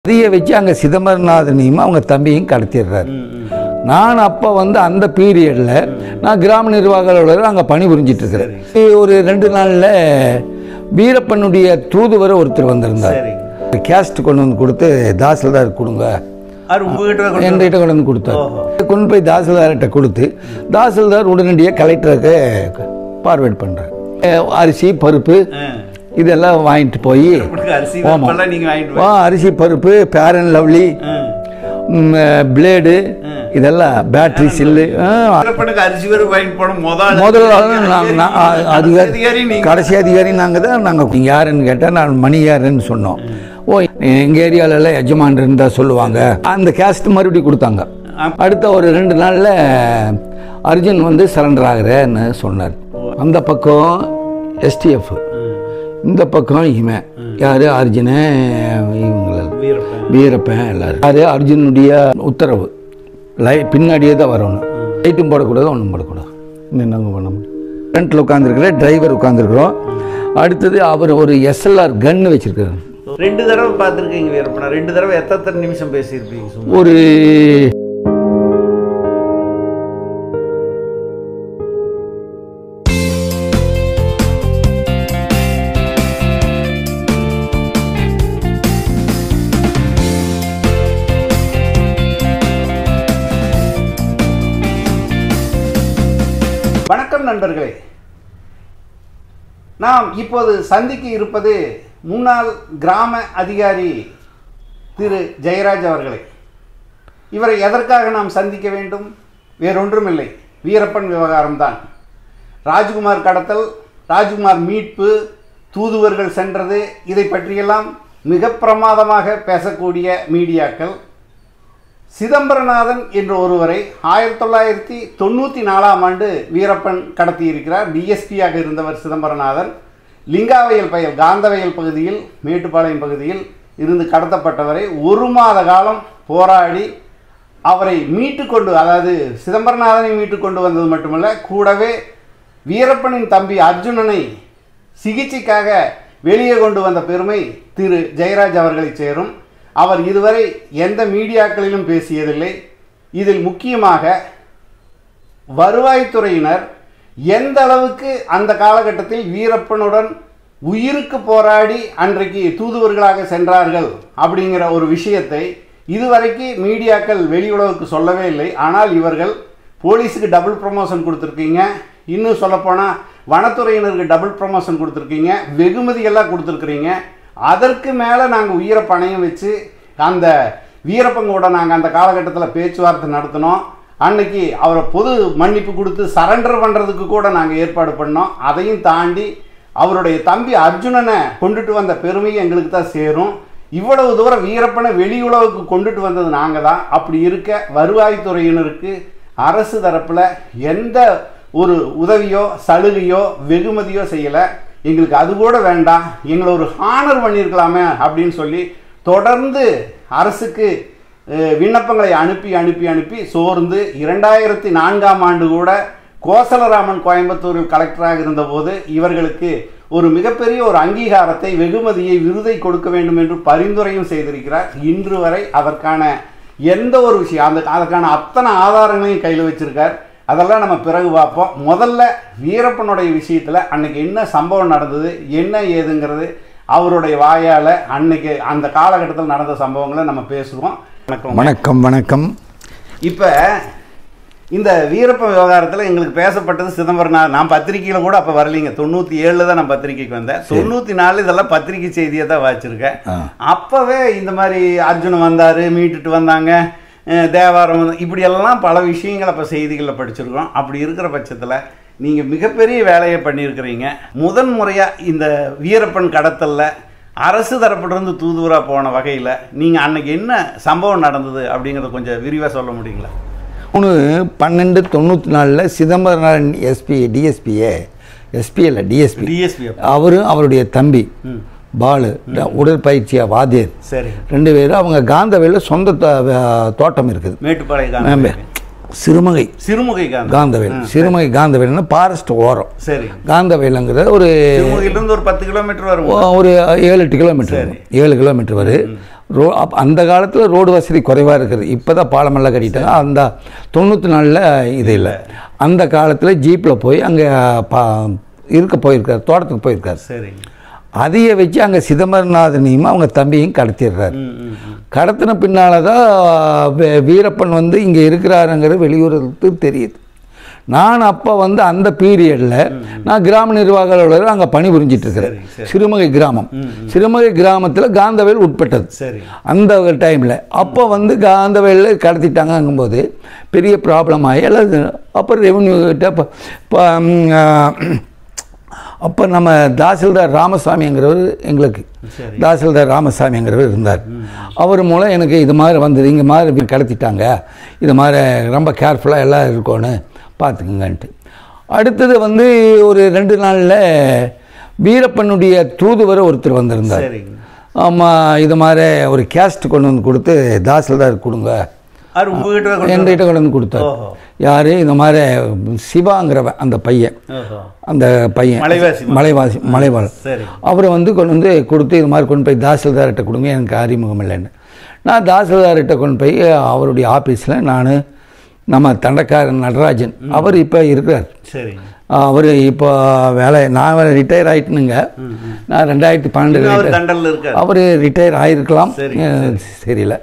அதைய வச்சு அங்கே சிதம்பரநாதனையும் அவங்க தம்பியும் கடத்திடுறாரு. நான் அப்போ அந்த பீரியடில் நான் கிராம நிர்வாகிகளோட அங்கே பணிபுரிஞ்சிட்டு இருக்கிறேன். ஒரு 2 நாளில் வீரப்பனுடைய தூதுவரை ஒருத்தர் வந்திருந்தார். கேஸ்ட் கொண்டு வந்து கொடுத்து தாசில்தார் கொடுங்க என்கிட்ட கொண்டு வந்து கொடுத்தார். கொண்டு போய் தாசில்தார்கிட்ட கொடுத்து தாசில்தார் உடனடியாக கலெக்டருக்கு பார்வேர்ட் பண்ணுறார். அரிசி பருப்பு இதெல்லாம் வாங்கிட்டு போய் அரிசி பருப்பு ஃபேர் அண்ட் லவ்லி பிளேடு இதெல்லாம் பேட்டரி சில்லு கடைசி அதிகாரி நாங்கள் தான். நாங்கள் யாருன்னு கேட்டால் நான் மணியாருன்னு சொன்னோம். எங்கள் ஏரியாவிலலாம் எஜமான் இருந்தால் சொல்லுவாங்க. அந்த கேஸ்ட் மறுபடியும் கொடுத்தாங்க. அடுத்த ஒரு 2 நாளில் அர்ஜுன் சரண்டர் ஆகிறேன்னு சொன்னார். அந்த பக்கம் எஸ்டிஎஃப், இந்த பக்கம் இவன் யாரு அர்ஜுன, இவங்க வீரப்பன் எல்லாரும். யாரு அர்ஜுனுடைய உத்தரவு பின்னாடியே தான் வரணும். லைட்டும் போடக்கூடாது, ஒன்றும் போடக்கூடாது. என்னங்க பண்ண முடியும்? ஃப்ரண்ட்டில் உட்காந்துருக்கிற டிரைவர் உட்காந்துருக்குறோம். அடுத்தது அவர் ஒரு SLR கன்னு வச்சிருக்காரு. 2 தடவை பார்த்துருக்கீங்க வீரப்பனா? 2 தடவை எத்தனை நிமிஷம் பேசியிருப்பீங்க? ஒரு வணக்கம் நண்பர்களே, நாம் இப்போது சந்திக்க இருப்பது முன்னாள் கிராம அதிகாரி திரு ஜெயராஜ் அவர்களை. இவரை எதற்காக நாம் சந்திக்க வேண்டும்? வேறொன்றுமில்லை, வீரப்பன் விவகாரம்தான். ராஜ்குமார் கடத்தல், ராஜ்குமார் மீட்பு, தூதுவர்கள் சென்றது, இதை பற்றியெல்லாம் மிக பிரமாதமாக பேசக்கூடிய மீடியாக்கள் சிதம்பரநாதன் என்ற ஒருவரை 1994ஆம் ஆண்டு வீரப்பன் கடத்தியிருக்கிறார். டிஎஸ்பியாக இருந்தவர் சிதம்பரநாதன். லிங்காவயல் பயல் காந்தவயல் பகுதியில், மேட்டுப்பாளையம் பகுதியில் இருந்து கடத்தப்பட்டவரை 1 மாத காலம் போராடி அவரை மீட்டு கொண்டு, அதாவது சிதம்பரநாதனை மீட்டு கொண்டு வந்தது மட்டுமல்ல, கூடவே வீரப்பனின் தம்பி அர்ஜுனனை சிகிச்சைக்காக வெளியே கொண்டு வந்த பெருமை திரு ஜெயராஜ் அவர்களை சேரும். அவர் இதுவரை எந்த மீடியாக்களிலும் பேசியதில்லை. இதில் முக்கியமாக வருவாய்த்துறையினர் எந்த அளவுக்கு அந்த காலகட்டத்தில் வீரப்பனுடன் உயிருக்கு போராடி அன்றைக்கு தூதுவர்களாக சென்றார்கள் அப்படிங்கிற ஒரு விஷயத்தை இதுவரைக்கு மீடியாக்கள் வெளி உலகுக்கு சொல்லவே இல்லை. ஆனால் இவர்கள் போலீஸுக்கு டபுள் ப்ரமோஷன் கொடுத்துருக்கீங்க, இன்னும் சொல்லப்போனால் வனத்துறையினருக்கு டபுள் ப்ரமோஷன் கொடுத்துருக்கீங்க, வெகுமதியெல்லாம் கொடுத்துருக்குறீங்க. அதற்கு மேலே நாங்கள் உயிரை பணையம் வச்சு அந்த வீரப்பங்கூட நாங்கள் அந்த காலகட்டத்தில் பேச்சுவார்த்தை நடத்தினோம். அன்னைக்கு அவரை பொது மன்னிப்பு கொடுத்து சரண்டர் பண்ணுறதுக்கு கூட நாங்கள் ஏற்பாடு பண்ணோம். அதையும் தாண்டி அவருடைய தம்பி அர்ஜுனனை கொண்டுட்டு வந்த பெருமையை எங்களுக்கு தான் சேரும். இவ்வளவு தூரம் வீரப்பனை வெளி உலகுக்கு கொண்டுட்டு வந்தது நாங்கள் தான். அப்படி இருக்க வருவாய்த்துறையினருக்கு அரசு தரப்பில் எந்த ஒரு உதவியோ சலுகையோ வெகுமதியோ செய்யலை. எங்களுக்கு அது கூட வேண்டாம், எங்களை ஒரு ஹானர் பண்ணியிருக்கலாமே அப்படின்னு சொல்லி தொடர்ந்து அரசுக்கு விண்ணப்பங்களை அனுப்பி அனுப்பி அனுப்பி சோர்ந்து 2004ஆம் ஆண்டு கூட கோசலராமன் கோயம்புத்தூரில் கலெக்டராக இருந்தபோது இவர்களுக்கு ஒரு மிகப்பெரிய ஒரு அங்கீகாரத்தை, வெகுமதியை, விருதை கொடுக்க வேண்டும் என்று பரிந்துரையும் செய்திருக்கிறார். இன்று வரை அதற்கான எந்த ஒரு விஷயம், அதற்கான அத்தனை ஆதாரங்களையும் கையில் வச்சிருக்கார். அதெல்லாம் நம்ம பிறகு பார்ப்போம். முதல்ல வீரப்பனுடைய விஷயத்தில் அன்னைக்கு என்ன சம்பவம் நடந்தது, என்ன ஏதுங்கிறது அவருடைய வாயால் அன்னைக்கு அந்த காலகட்டத்தில் நடந்த சம்பவங்களை நம்ம பேசுவோம். வணக்கம் வணக்கம் வணக்கம். இப்போ இந்த வீரப்பன் விவகாரத்தில் எங்களுக்கு பேசப்பட்டது சிதம்பரநாதன். நான் பத்திரிகையில் கூட அப்போ வரலைங்க, 97 தான் நான் பத்திரிகைக்கு வந்தேன். 94 இதெல்லாம் பத்திரிகை செய்தியை தான் வாச்சிருக்கேன். அப்போவே இந்த மாதிரி அர்ஜுனன் வந்தார், மீட்டுட்டு வந்தாங்க, தேவாரம், இப்படியெல்லாம் பல விஷயங்கள் அப்போ செய்திகளில் படிச்சிருக்கோம். அப்படி இருக்கிற பட்சத்தில் நீங்கள் மிகப்பெரிய வேலையை பண்ணியிருக்கிறீங்க. முதன் முறையாக இந்த வீரப்பன் கடத்தலில் அரசு தரப்பிலிருந்து தூதுவராக போன வகையில் நீங்கள் அன்னைக்கு என்ன சம்பவம் நடந்தது அப்படிங்கிறத கொஞ்சம் விரிவாக சொல்ல முடியுங்களா? 3/12/94 சிதம்பரநாதன் எஸ்பி இல்லை டிஎஸ்பி அவரும் அவருடைய தம்பி பாலு உடற்பயிற்சியா வாத்தியர், சரி, 2 பேரும் அவங்க காந்தவேலில் சொந்த தோட்டம் இருக்குது. மேட்டுப்பாளையம் சிறுமுகை காந்தவேல்னா ஃபாரஸ்ட் ஓரம். சரி, காந்தவேலுங்கிற ஒரு 10 கிலோமீட்டர் வரும், ஒரு 7-8 கிலோமீட்டர், 7 கிலோமீட்டர் வரும். அந்த காலத்தில் ரோடு வசதி குறைவாக இருக்குது. இப்போ தான் பாலமெல்லாம் கட்டிட்டாங்க. அந்த 94 இது இல்லை. அந்த காலத்தில் ஜீப்பில் போய் அங்கே போயிருக்கார், தோட்டத்துக்கு போயிருக்கார். சரி. அதையை வச்சு அங்கே சிதம்பரநாதனையும் அவங்க தம்பியும் கடத்திடுறாரு. கடத்தின பின்னால் தான் வீரப்பன் வந்து இங்கே இருக்கிறாருங்கிறது வெளியூருக்கு தெரியுது. நான் அப்போ வந்து அந்த பீரியடில் நான் கிராம நிர்வாக அலுவலர் அங்கே பணிபுரிஞ்சிட்டு இருக்கிறேன். சிறுமுகை கிராமம், சிறுமுகை கிராமத்தில் காந்தவேல் உட்பட்டது. அந்த டைமில் அப்போ வந்து காந்தவேலில் கடத்திட்டாங்கங்கும்போது பெரிய ப்ராப்ளம் ஆகி எல்லாம். அப்புறம் ரெவன்யூ கிட்ட அப்போ நம்ம தாசில்தார் ராமசாமிங்கிறவர், எங்களுக்கு தாசில்தார் ராமசாமிங்கிறவர் இருந்தார். அவர் மூலம் எனக்கு இது மாதிரி வந்தது, இங்கே மாதிரி கடத்திட்டாங்க, இது மாதிரி ரொம்ப கேர்ஃபுல்லாக எல்லாம் இருக்கணும் பார்த்துக்குங்கன்ட்டு. அடுத்தது வந்து ஒரு 2 நாளில் வீரப்பனுடைய தூதுவரை ஒருத்தர் வந்திருந்தார். ஆமாம், இது மாதிரி ஒரு கேஸ்ட் கொண்டு வந்து கொடுத்து தாசில்தார் கொடுங்க என்கிட்ட கொண்டு வந்து கொடுத்தார். யார்? இந்த மாதிரி சிவாங்கிறவன், அந்த பையன், அந்த பையன் மலைவாழ், அவரை வந்து கொண்டு வந்து கொடுத்து இது மாதிரி கொண்டு போய் தாசில்தார்கிட்ட கொடுங்க, எனக்கு அறிமுகம் இல்லைன்னு. நான் தாசில்தார்கிட்ட கொண்டு போய் அவருடைய ஆஃபீஸில் நான் நம்ம தண்டக்காரன் நடராஜன், அவர் இப்போ இருக்கிறார். அவர் இப்போ நான் ரிட்டையர் ஆகிட்டுனுங்க. நான் 2012 அவர் ரிட்டையர் ஆகிருக்கலாம், தெரியல.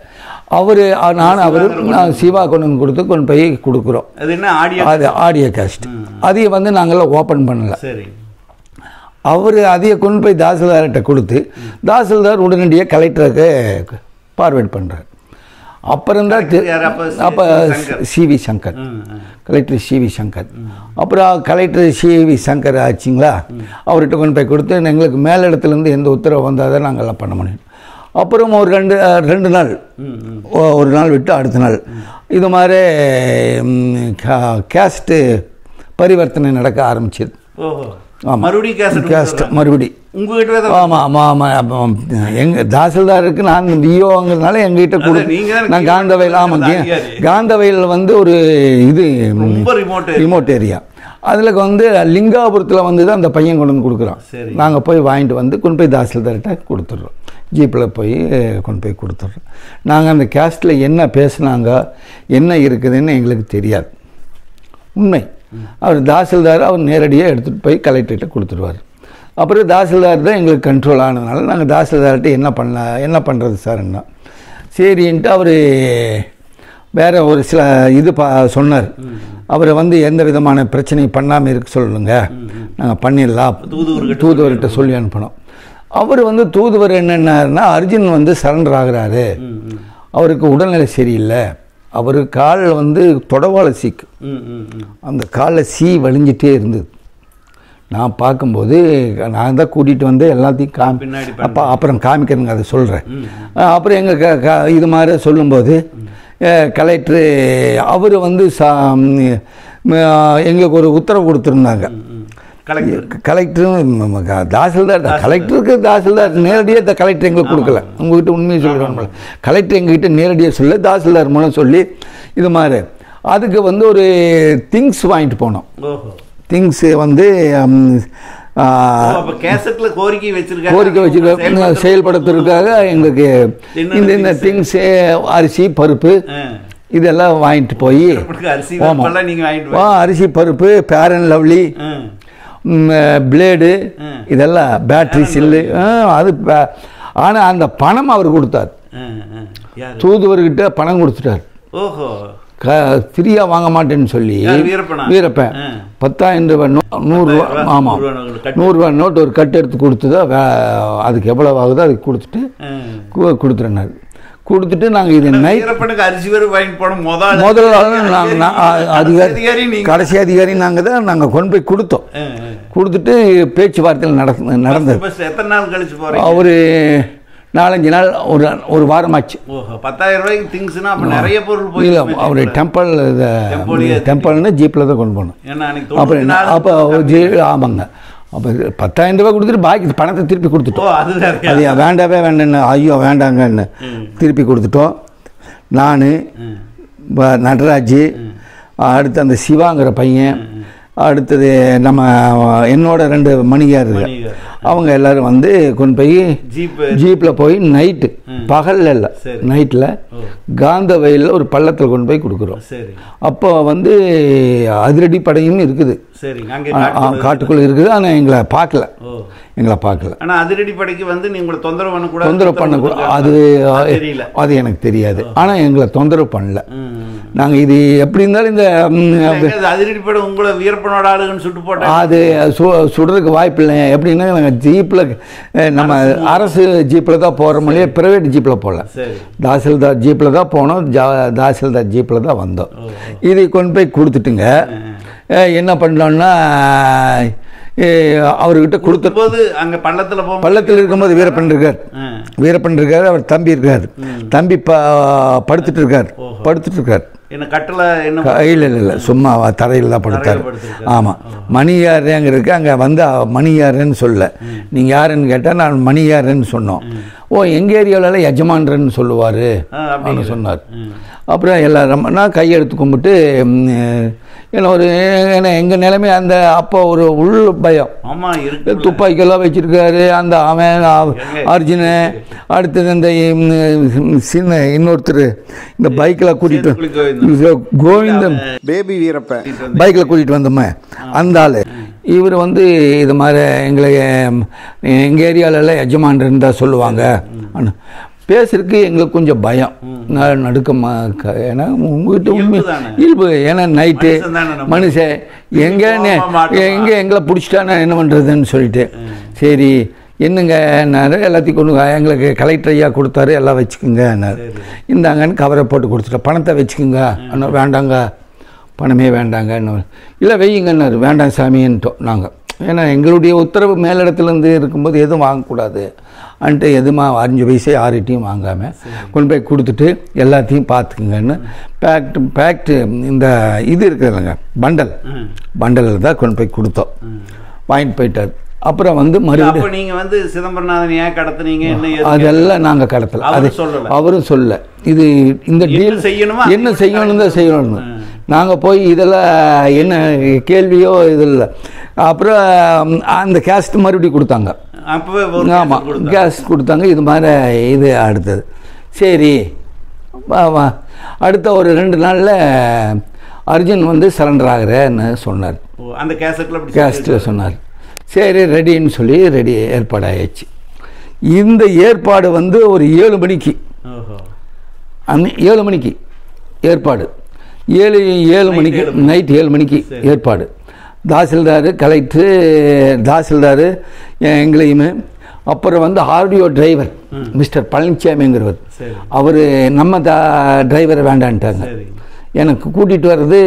நான் சிவா கொண்டு போய் கொடுக்குறோம். அது ஆடியோ கேஸ்ட். அதையை வந்து நாங்களாம் ஓப்பன் பண்ணல. அவர் அதையை கொண்டு போய் தாசில்தார்கிட்ட கொடுத்து தாசில்தார் உடனடியாக கலெக்டருக்கு ஃபார்வேர்ட் பண்ணுறார். அப்புறம் தான் அப்போ CV Shankar, collector CV Shankar. அப்புறம் கலெக்டர் சிவி சங்கர் ஆச்சுங்களா, அவர்கிட்ட கொண்டு போய் கொடுத்து எங்களுக்கு மேலிடத்துலேருந்து எந்த உத்தரவு வந்தால் தான் நாங்கள்லாம் பண்ண முடியும். அப்புறம் ஒரு 2 நாள், ஒரு நாள் விட்டு அடுத்த நாள் இது மாதிரி கேஸ்ட்டு பரிவர்த்தனை நடக்க ஆரம்பிச்சது. மறுபடி ஆமாம் ஆமாம் எங்கள் தாசில்தாருக்கு நான் விஓங்கிறதுனால எங்ககிட்ட நான் காந்தவயல், ஆமாம் காந்தவயல் வந்து ஒரு இது ரிமோட் ஏரியா. அதில் வந்து லிங்காபுரத்தில் வந்து தான் அந்த பையன் கொண்டு வந்து கொடுக்குறோம். நாங்கள் போய் வாங்கிட்டு வந்து கொண்டு போய் தாசில்தார்கிட்ட கொடுத்துட்றோம். ஜீப்பில் போய் கொண்டு போய் கொடுத்துட்றோம். நாங்கள் அந்த கேஸ்ட்டில் என்ன பேசுனாங்க, என்ன இருக்குதுன்னு எங்களுக்கு தெரியாது. உண்மை. அவர் தாசில்தார் அவர் நேரடியாக எடுத்துகிட்டு போய் கலெக்டர்கிட்ட கொடுத்துருவார். அப்புறம் தாசில்தார் தான் எங்களுக்கு கண்ட்ரோல் ஆனதுனால நாங்கள் தாசில்தார்கிட்ட என்ன பண்ணுறது சார்ன்னா சரின்ட்டு அவர் வேறு ஒரு சில இது சொன்னார். அவரை வந்து எந்த விதமான பிரச்சனையும் பண்ணாமல் இருக்க சொல்லுங்க, நாங்கள் பண்ணிடலாம், தூதுவர்கிட்ட சொல்லி அனுப்பணும். அவர் வந்து தூதுவர் என்னென்னாருன்னா அர்ஜுன் வந்து சரண்டர் ஆகிறாரு, அவருக்கு உடல்நிலை சரியில்லை, அவர் காலில் வந்து தொடவாள சீக்கு, அந்த காலில் வலிஞ்சிட்டே இருந்தது. நான் பார்க்கும்போது நான் தான் கூட்டிகிட்டு வந்து எல்லாத்தையும் அப்புறம் காமிக்கிறேங்க, அதை சொல்கிறேன். அப்புறம் எங்கள் இது மாதிரி சொல்லும்போது கலெக்டரு அவர் வந்து எங்களுக்கு ஒரு உத்தரவு கொடுத்துருந்தாங்க. கலெக்டரும் கலெக்டருக்கு தாசில்தார் நேரடியாக கலெக்டர் எங்களுக்கு கொடுக்கல. உங்ககிட்ட உண்மையை சொல்கிறாங்க, கலெக்டர் எங்ககிட்ட நேரடியாக சொல்ல தாசில்தார் மூலம் சொல்லி இது மாதிரி அதுக்கு வந்து ஒரு திங்ஸ் வாங்கிட்டு போனோம். திங்ஸு வந்து கோரிக்கை வச்சிருக்காங்க செயல்படுத்துறதுக்காக எங்களுக்கு இந்த திங்ஸு அரிசி பருப்பு இதெல்லாம் வாங்கிட்டு போய் அரிசி பருப்பு ஃபேர் அண்ட் லவ்லி பிளேடு இதெல்லாம் பேட்ரி சில்லு அது. ஆனால் அந்த பணம் அவர் கொடுத்தார், தூதுவர்கிட்ட பணம் கொடுத்துட்டார். ஃப்ரீயாக வாங்க மாட்டேன்னு சொல்லி வீரப்பன் 10,000 ரூபாய் 100 ரூபா, ஆமாம் 100 ரூபா நோட்டு ஒரு கட்டு எடுத்து கொடுத்துதான் அதுக்கு எவ்வளோ ஆகுதோ அதுக்கு கொடுத்துட்டு கொடுத்துருந்தாரு. கொடுத்துட்டு நாங்கள் இது அதிகாரி கடைசி அதிகாரி நாங்கள் தான் நாங்கள் கொண்டு போய் கொடுத்தோம். கொடுத்துட்டு பேச்சுவார்த்தையில் நடந்தது. ஒரு 4-5 நாள் ஒரு வாரமாச்சு. 10,000 ரூபாய்க்கு திங்ஸ்னா அப்போ நிறைய பொருள் இல்லை, அவர் டெம்பிள்னு ஜீப்பில் தான் கொண்டு போகணும். அப்புறம் அப்போ ஆமாங்க, அப்போ 10,000 ரூபாய் கொடுத்துட்டு பாக்கி பணத்தை திருப்பி கொடுத்துட்டோம். அது வேண்டாவே வேண்டான்னு, ஐயோ வேண்டாங்கன்னு திருப்பி கொடுத்துட்டோம். நான் நடராஜ், அடுத்து அந்த சிவாங்கிற பையன், அடுத்தது நம்ம என்னோட 2 மணியார் இருக்கு, அவங்க எல்லாரும் வந்து கொண்டு போய் ஜீப்பில் போய் நைட்டு, பகலில் இல்லை நைட்டில் காந்த வயலில் ஒரு பள்ளத்தில் கொண்டு போய் கொடுக்குறோம். அப்போ வந்து அதிரடி படையும் இருக்குது, காட்டுக்குள்ளே இருக்குது. ஆனால் எங்களை பார்க்கல. ஆனால் அதிரடி படைக்கு வந்து நீங்களை தொந்தரவு பண்ணக்கூடாது, அது எனக்கு தெரியாது. ஆனால் எங்களை தொந்தரவு பண்ணல. நாங்கள் இது எப்படி இருந்தாலும் இந்த அதிரடி படை உங்களை வீரப்பனோட ஆளுகன்னு சுட்டு போட்டோம், அது சுடுறதுக்கு வாய்ப்பு இல்லை. எப்படின்னா நாங்கள் ஜீப்பில், நம்ம அரசு ஜீப்பில் தான் போகிற மொழியே பிரைவேட் ஜீப்பில் போகல, தாசில்தார் ஜீப்பில் தான் போனோம், தாசில்தார் ஜீப்பில் தான் வந்தோம். இதை கொண்டு போய் கொடுத்துட்டுங்க என்ன பண்ணோன்னா அவர்கிட்ட கொடுத்த போது அங்கே பள்ளத்தில் இருக்கும்போது வீரப்பன் இருக்கார், அவர் தம்பி இருக்கார், தம்பி படுத்துட்டு இருக்கார். இல்லை சும்மா தரையில் தான் படுத்தார். ஆமாம், மணியார் அங்கே இருக்கு. அங்கே வந்து மணியாருன்னு சொல்ல, நீங்கள் யாருன்னு கேட்டால் நான் மணியாருன்னு சொன்னோம். ஓ, எங்கள் ஏரியாவில் எஜமான்றன்னு சொல்லுவார் அப்படின்னு சொன்னார். அப்புறம் எல்லாரும் நான் கையெடுத்து கும்பிட்டு, ஏன்னா எங்கள் நிலைமை அந்த அப்போ ஒரு உள் பயம், துப்பாக்கியெல்லாம் வச்சிருக்காரு அந்த அவன் அர்ஜுனு. அடுத்தது இந்த சின்ன இன்னொருத்தர் இந்த பைக்கில் கூட்டிகிட்டு கோவிந்தன் பேபி வீரப்ப பைக்கில் கூட்டிகிட்டு வந்தோமே அந்த ஆள். இவர் வந்து இது மாதிரி எங்கள் ஏரியாவிலலாம் எஜமான் இருந்தால் சொல்லுவாங்க. பேசுறதுக்கு எங்களுக்கு கொஞ்சம் பயம், நடுக்கமா. ஏன்னா உங்ககிட்ட உண்மை இயல்பு, ஏன்னா நைட்டு மனுஷன் எங்களை பிடிச்சிட்டானா என்ன பண்ணுறதுன்னு சொல்லிட்டு, சரி என்னங்க எல்லாத்தையும் கொண்டு எங்களுக்கு கலெக்டர் ஐயா கொடுத்தாரு, எல்லாம் வச்சுக்கோங்கன்னாரு. இந்தாங்கன்னு கவரை போட்டு கொடுத்துட்டேன். பணத்தை வச்சுக்கோங்க அண்ணா. வேண்டாங்க, பணமே வேண்டாங்க. இல்லை வையுங்கன்னாரு. வேண்டாம் சாமின்ட்டோம் நாங்கள். ஏன்னா எங்களுடைய உத்தரவு மேலிடத்துலேருந்து இருக்கும்போது எதுவும் வாங்கக்கூடாது அன்ட்டு எதுவுமா 5 பைசா 6 வாங்காமல் கொண்டு போய் கொடுத்துட்டு எல்லாத்தையும் பார்த்துக்குங்கன்னு பேக்டு இந்த இது இருக்குதுல்லங்க பண்டலில் தான் கொண்டு போய் கொடுத்தோம். வாங்கிட்டு போயிட்டார். அப்புறம் வந்து மறுபடியும் நீங்கள் வந்து சிதம்பரநாதன் ஏன் கடத்துனீங்க அதெல்லாம் நாங்கள் கடத்தலை, அது அவரும் சொல்ல. இது இந்த டீல் செய்யணுமா, என்ன செய்யணும் தான் செய்யணும். நாங்கள் போய் இதெல்லாம் என்ன கேள்வியோ இது இல்லை. அப்புறம் அந்த கேஸ்ட் மறுபடியும் கொடுத்தாங்க. ஆமாம், கேஸ் கொடுத்தாங்க. இது மாதிரி இது அடுத்தது சரி அடுத்த ஒரு 2 நாளில் அர்ஜுன் வந்து சரண்டர் ஆகிறேன்னு சொன்னார். அந்த கேஸ்ட்டில் சொன்னார். சரி ரெடின்னு சொல்லி ஏற்பாடு ஆயிடுச்சு. இந்த ஏற்பாடு வந்து ஒரு 7 மணிக்கு 7 மணிக்கு ஏற்பாடு, 7 மணிக்கு நைட் 7 மணிக்கு ஏற்பாடு. தாசில்தார், தாசில்தார் எங்களையுமே, அப்புறம் வந்து ஆர்டிஓ டிரைவர் மிஸ்டர் பழனிசாமிங்கிறவர், அவர் நம்ம டிரைவரை வேண்டான்ட்டாங்க. எனக்கு கூட்டிகிட்டு வர்றது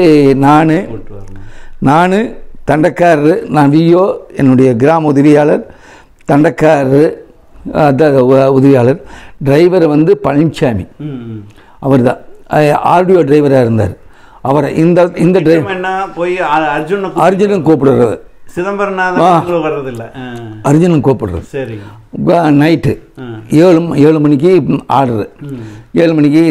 நான் தண்டக்காரரு, நான் விஓ, என்னுடைய கிராம உதவியாளர், தண்டக்காரரு உதவியாளர், டிரைவர் வந்து பழனிசாமி, அவர் தான் ஆர்டிஓ டிரைவராக இருந்தார். அவரை இந்த டிரைவர் போய் அர்ஜுனன் கூப்பிடுறது, சிதம்பரநாதன் அர்ஜுனன் கூப்பிடுறது. நைட்டு 7 மணிக்கு ஆர்டரு. 7 மணிக்கு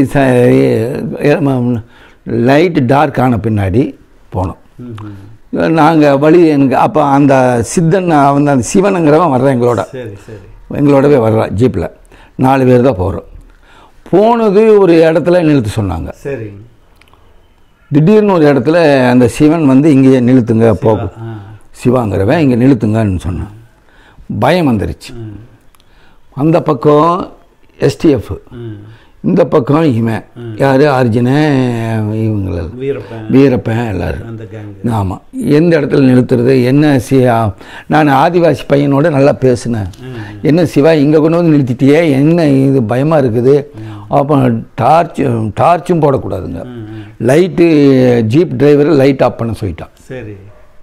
லைட்டு டார்க் ஆன பின்னாடி போனோம். நாங்கள் வழி எனக்கு அப்போ அந்த சித்தன் அந்த சிவனுங்கிறவன் வர்றேன் எங்களோடவே வர்றான். ஜீப்பில் 4 பேர் தான் போகிறோம். போனது ஒரு இடத்துல நிறுத்த சொன்னாங்க. திடீர்னு ஒரு இடத்துல அந்த சிவன் வந்து இங்கே நிறுத்துங்க போகும், சிவாங்கிறவன் இங்கே நிறுத்துங்கன்னு சொன்னான். பயம் வந்துருச்சு. அந்த பக்கம் எஸ்டிஎஃப், இந்த பக்கம் இவன் யார் அர்ஜுன, இவங்கள வீரப்பன் எல்லாரும். ஆமாம், எந்த இடத்துல நிறுத்துறது என்ன நான் ஆதிவாசி பையனோட நல்லா பேசினேன். என்ன சிவா இங்கே கொண்டு வந்து நிறுத்திட்டியே, என்ன இது பயமாக இருக்குது. அப்போ டார்ச்சும் போடக்கூடாதுங்க. Light jeep driver light off பண்ண சொல்லிட்டான். சரி,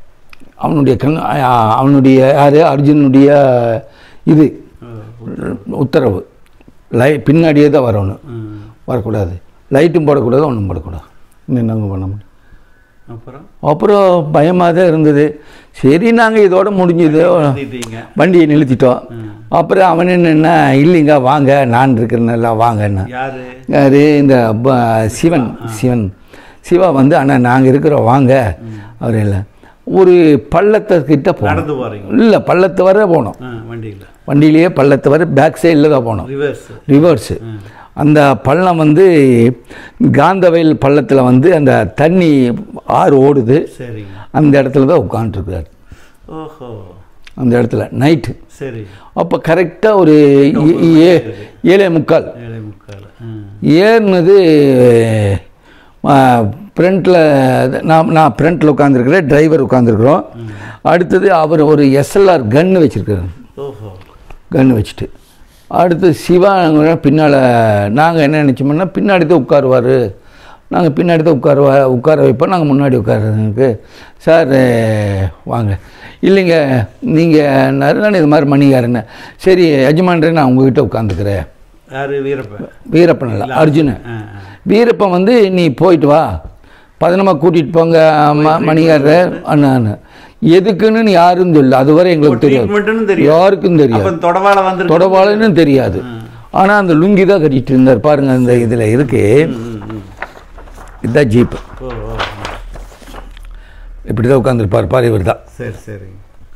அவனுடைய யார் அர்ஜுனுடைய இது உத்தரவு, பின்னாடியே தான் வரணும், வரக்கூடாது, லைட்டும் போடக்கூடாது, ஒன்றும் போடக்கூடாது. என்னங்க பண்ண முடியும். அப்புறம் பயமாக தான் இருந்தது. சரி நாங்கள் இதோட முடிஞ்சது, வண்டியை நிறுத்திட்டோம். அப்புறம் அவன் என்னென்னா இல்லைங்க வாங்க நான் இருக்கிறேன்னா வாங்கன்னா. யார் இந்த சிவா வந்து அண்ணா நாங்கள் இருக்கிறோம் வாங்க. அவர் இல்லை ஒரு பள்ளத்துக்கிட்ட போகணும். நடந்து போகிறீங்க? இல்லை, பள்ளத்து வர போகணும். வண்டியிலேயே பள்ளத்து வர பேக் சைடில் தான் போகணும், ரிவர்ஸு. அந்த பள்ளம் வந்து காந்தவயல் பள்ளத்தில் வந்து அந்த தண்ணி ஆறு ஓடுது. அந்த இடத்துல தான் உட்காந்துருக்குறாரு. அந்த இடத்துல நைட்டு. அப்போ கரெக்டாக ஒரு 7:45 ஏறினது. ஃப்ரண்ட்டில் நான் ஃப்ரண்ட்டில் உட்காந்துருக்கிறேன், டிரைவர் உட்காந்துருக்குறோம். அடுத்தது அவர் ஒரு SLR கன்று வச்சுருக்காரு. கன்று வச்சுட்டு அடுத்து சிவா பின்னால். நாங்கள் என்ன நினச்சோம்னா பின்னாடி தான் உட்காருவார், நாங்கள் பின்னாடி தான் உட்கார வைப்போம், நாங்கள் முன்னாடி உட்காருறதுக்கு. சார் வாங்க. இல்லைங்க நீங்கள் நான் இது மாதிரி மணியாருன்னு. சரி எஜமானரே, நான் உங்ககிட்ட உட்காந்துக்கிறேன். வீரப்பன் இல்லை, அர்ஜுனன். வீரப்பன் வந்து நீ போயிட்டு வா, பதனமாக கூட்டிகிட்டு போங்க மணியார அண்ணான்னு. எதுக்குன்னு நீ யாரும் சொல்லு, அதுவரை எங்களுக்கு தெரியாது, யாருக்கும் தெரியாது. தொடவாளன்னு தெரியாது. ஆனால் அந்த லுங்கி தான் கட்டிகிட்டு இருந்தார் பாருங்க. அந்த இதில் இருக்கு, இதுதான் ஜீப்பு. இப்படி தான் உட்காந்துருப்பார் பாரு, இவர் தான். சரி.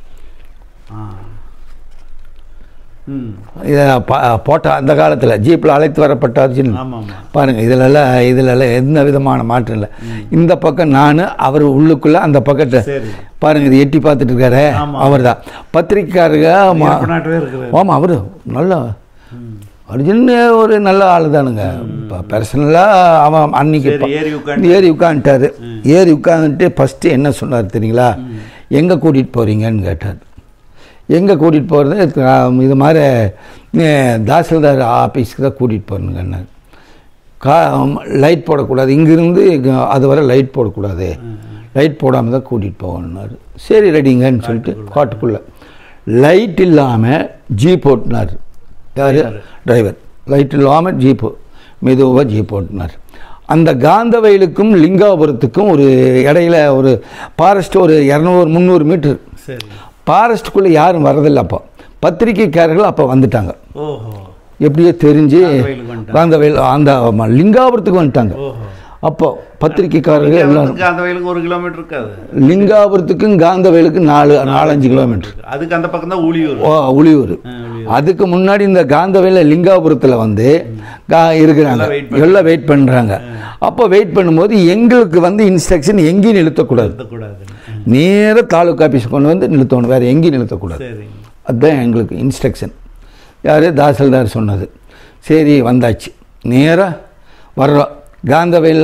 இதை போட்ட அந்த காலத்தில் ஜீப்பில் அழைத்து வரப்பட்ட அர்ஜுனன் பாருங்கள். இதிலெல்லாம் எந்த விதமான மாற்றம் இல்லை. இந்த பக்கம் நான், அவர் உள்ளுக்குள்ளே அந்த பக்கத்தை பாருங்கள். இது எட்டி பார்த்துட்டு இருக்காரு, அவர் தான் பத்திரிக்கைக்காரங்க. ஆமாம், அவர் நல்லா அர்ஜுன் ஒரு நல்ல ஆள் தானுங்க. இப்போ பர்சனலாக அவன் அன்னைக்கு ஏறி உட்காந்துட்டார். ஏறி உட்காந்துட்டு ஃபஸ்ட்டு என்ன சொன்னார் தெரியுங்களா? எங்கே கூட்டிகிட்டு போகிறீங்கன்னு கேட்டார். எங்கே கூட்டிகிட்டு போகிறது? இது மாதிரி தாசில்தார் ஆஃபீஸுக்கு தான் கூட்டிகிட்டு போகிறேனுங்கன்னார். லைட் போடக்கூடாது, இங்கேருந்து அது வரை லைட் போடக்கூடாது, லைட் போடாமல் தான் கூட்டிகிட்டு போகணுன்னாரு. சரி ரெடிங்கன்னு சொல்லிட்டு காட்டுக்குள்ளே லைட் இல்லாமல் ஜீப் ஓட்டினார். யார்? டிரைவர். லைட் இல்லாமல் ஜீப்பு மெதுவாக ஜீப் ஓட்டினார். அந்த காந்தவயலுக்கும் லிங்காபுரத்துக்கும் ஒரு இடையில ஒரு ஃபாரஸ்ட், ஒரு 200-300 மீட்டர் ஃபாரஸ்ட்டுக்குள்ளே யாரும் வரதில்லை. அப்போ பத்திரிக்கைக்காரர்கள் அப்போ வந்துட்டாங்க. எப்படியோ தெரிஞ்சு காந்தவயல் அந்த லிங்காபுரத்துக்கு வந்துட்டாங்க. அப்போ பத்திரிக்கைக்காரர்கள் எல்லாரும் காந்தவயலுக்கு 1 கிலோமீட்டர் இருக்காது, லிங்காபுரத்துக்கும் காந்தவயலுக்கு 4-5 கிலோமீட்டர். அதுக்கு அந்த பக்கம் தான் உளியூர். அதுக்கு முன்னாடி இந்த காந்தவயல் லிங்காபுரத்தில் வந்து இருக்கிறாங்க, எல்லாம் வெயிட் பண்ணுறாங்க. அப்போ வெயிட் பண்ணும்போது எங்களுக்கு வந்து இன்ஸ்ட்ரக்ஷன் எங்கேயும் நிறுத்தக்கூடாது, நேராக தாலுக்கா ஆஃபீஸ் கொண்டு வந்து நிறுத்தணும், வேறு எங்கேயும் நிறுத்தக்கூடாது. அதுதான் எங்களுக்கு இன்ஸ்ட்ரக்ஷன். யார்? தாசில்தார் சொன்னது. சரி வந்தாச்சு, நேராக வர்றோம். காந்தவயல்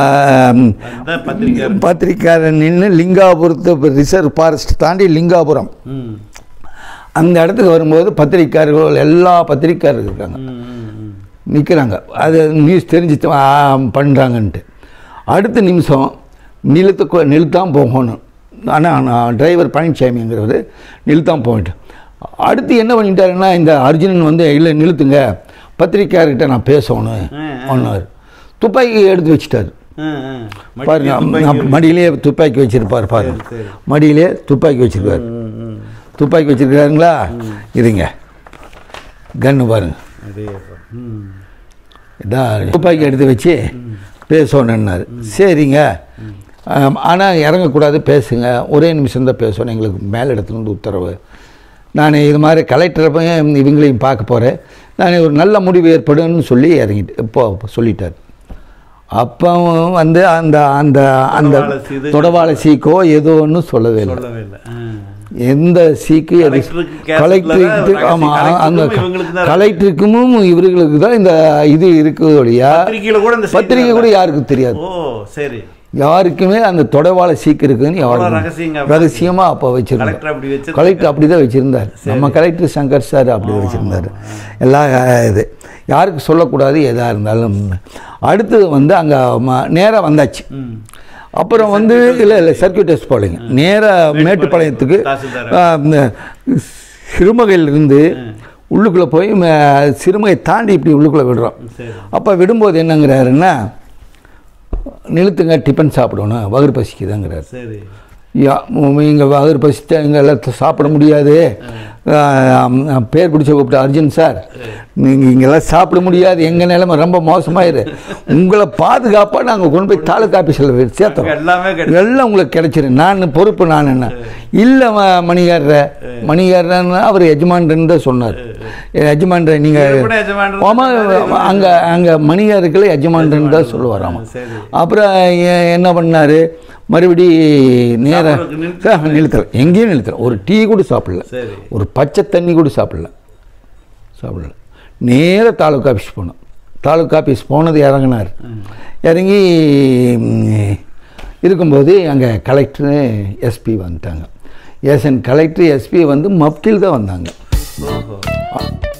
பத்திரிக்கையாளர் நின்று லிங்காபுரத்து ரிசர்வ் ஃபாரஸ்ட் தாண்டி லிங்காபுரம் அந்த இடத்துக்கு வரும்போது பத்திரிக்கையாளர்கள் எல்லா பத்திரிக்கையாளர்கள் இருக்காங்க, நிற்கிறாங்க. அது நியூஸ் தெரிஞ்சு பண்ணுறாங்கன்ட்டு. அடுத்த நிமிஷம் நிறுத்தான் போகணும். ஆனால் டிரைவர் பழனிசாமிங்கிறவர் நிறுத்தான் போயிட்டு அடுத்து என்ன பண்ணிட்டாருன்னா, இந்த அர்ஜுனன் வந்து இல்லை நிறுத்துங்க, பத்திரிக்கையாளர்கிட்ட நான் பேசணும் ஒன்னார். துப்பாக்கி எடுத்து வச்சுட்டார் பாருங்க. மடியிலே துப்பாக்கி வச்சிருப்பார் பாருங்க, மடியிலே துப்பாக்கி வச்சிருக்காரு. துப்பாக்கி வச்சிருக்காருங்களா? இதுங்க கன்னு பாருங்க, இதான் துப்பாக்கி எடுத்து வச்சு பேசணுன்னாரு. சரிங்க, ஆனால் இறங்கக்கூடாது, பேசுங்க, ஒரே நிமிஷம் தான் பேசணும், எங்களுக்கு மேல் இடத்துலேருந்து உத்தரவு. நான் இது மாதிரி கலெக்டரை இவங்களையும் பார்க்க போகிறேன், நான் ஒரு நல்ல முடிவு ஏற்படுன்னு சொல்லி இறங்கிட்டு இப்போ சொல்லிட்டார். அப்போ வந்து அந்த அந்த அந்த தொடவாள சீக்கோ ஏதோ ஒன்றும் சொல்லவே இல்லை. எந்த சீக்கு கலெக்டருக்கு, ஆமாம் அந்த கலெக்டருக்கும் இவர்களுக்கு தான் இந்த இது இருக்குது ஒழியா பத்திரிக்கை கூட யாருக்கும் தெரியாது. யாருக்குமே அந்த தொடவாள சீக்கு இருக்குதுன்னு யாரும் ரகசியமாக அப்போ வச்சுருந்தார். கலெக்டர் அப்படி தான் வச்சுருந்தார். நம்ம கலெக்டர் சங்கர் சார் அப்படி வச்சுருந்தார். எல்லாம் இது யாருக்கு சொல்லக்கூடாது எதாக இருந்தாலும். அடுத்தது வந்து அங்கே நேராக வந்தாச்சு. அப்புறம் வந்து இல்லை சர்க்கியூட் டெஸ்ட் போலிங்க, நேராக மேட்டுப்பாளையத்துக்கு சிறுமகையிலிருந்து உள்ளுக்குள்ளே போய் சிறுமகை தாண்டி இப்படி உள்ளுக்குள்ளே விடுறோம். அப்போ விடும்போது என்னங்கிறாருன்னா, நிறுத்துங்க, டிஃபன் சாப்பிடணும், வகுறு பசிக்குதுங்கிறார். இங்கே அவர் பசித்த எங்கெல்லாம் சாப்பிட முடியாது, பேர் பிடிச்ச கூப்பிட்டு அர்ஜுன் சார் நீங்கள் இங்கெல்லாம் சாப்பிட முடியாது, எங்கள் நிலைமை ரொம்ப மோசமாயிரு, உங்களை பாதுகாப்பாக நாங்கள் கொண்டு போய் தாலுக்கா ஆஃபீஸில் சேர்த்தோம், எல்லாம் உங்களுக்கு கிடைச்சிரு, நான் பொறுப்பு. நான் என்ன இல்லை மணிகாரன்னா அவர் எஜமான் தான் சொன்னார். எஜமான் நீங்கள் அங்கே மணிகாருக்குள்ள எஜமான் தான் சொல்லுவார். ஆமாம். அப்புறம் என்ன பண்ணார், மறுபடி நேராக நிறுத்தலை, எங்கேயும் நிறுத்தலை, ஒரு டீ கூட சாப்பிடல, ஒரு பச்சை தண்ணி கூட சாப்பிடல. நேராக தாலுக்கா ஆஃபீஸ் போனோம். தாலுக்கா ஆஃபீஸ் போனது இறங்கினார். இறங்கி இருக்கும்போது அங்கே கலெக்டரு எஸ்பி வந்துட்டாங்க. கலெக்டர் எஸ்பி வந்து மப்டில் தான் வந்தாங்க.